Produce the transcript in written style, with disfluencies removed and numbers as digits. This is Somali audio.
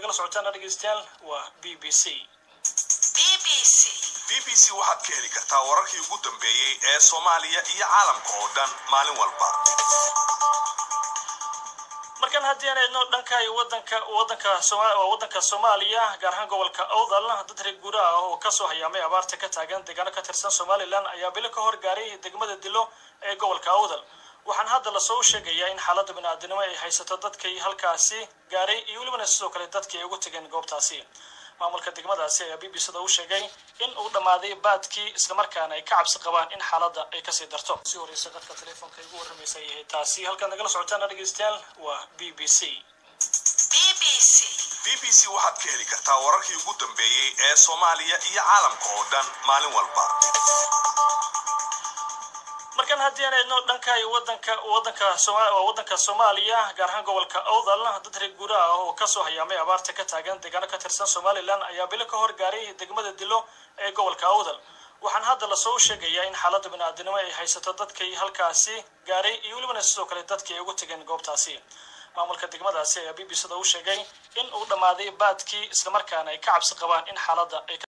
nagala socotaan dhageystayaal waa BBC waxaad ka heli kartaa wararkii ugu dambeeyay ee Soomaaliya iyo caalamka oo dhan maalin walba. markan haddii aynu dhankay wadanka Soomaaliya gaar ahaan gobolka Awdal dad reer guura ah oo ka soo hayaamay abaarta ka taagan deegaano ka tirsan Somaliland ayaa bilo ka hor gaaray degmada Dilo ee gobolka Awdal. waxaan hadda la soo sheegayaa in xaaladda bini'aadanimo ay haysato dadkii halkaasi gaaray iyo waliba sidoo kale dadkii ugu tageen goobtaasi. maamulka degmadaasi ayaa BBC-da u sheegay in uu dhamaaday baadkii isla markaana ay ka cabsi qabaan in xaaladda ay ka sii darto. si horeysa dadka telefoonka igu warramaysa yahay taasi halka nagala socotaan dhageystayaal waa BBC waxaad ka heli kartaa wararkii ugu dambeeyay ee Soomaaliya iyo caalamka oo dhan maalin walba. markan haddii aynu dhankay wadanka Soomaaliya gaar ahaan gobolka Awdal dad reer guura ah oo ka soo hayaamay abaarta ka taagan deegaano ka tirsan Somaliland ayaa bilo ka hor gaaray degmada Dilo ee gobolka Awdal. waxaan hadda la soo sheegayaa in xaaladda bini'aadanimo ay haysato dadkii halkaasi gaaray iyo waliba sidoo kale dadkii ugu tageen goobtaasi. maamulka degmadaasi ayaa BBC-da u sheegay in uu dhamaaday baadkii isla markaana ay ka cabsi qabaan in xaaladda ay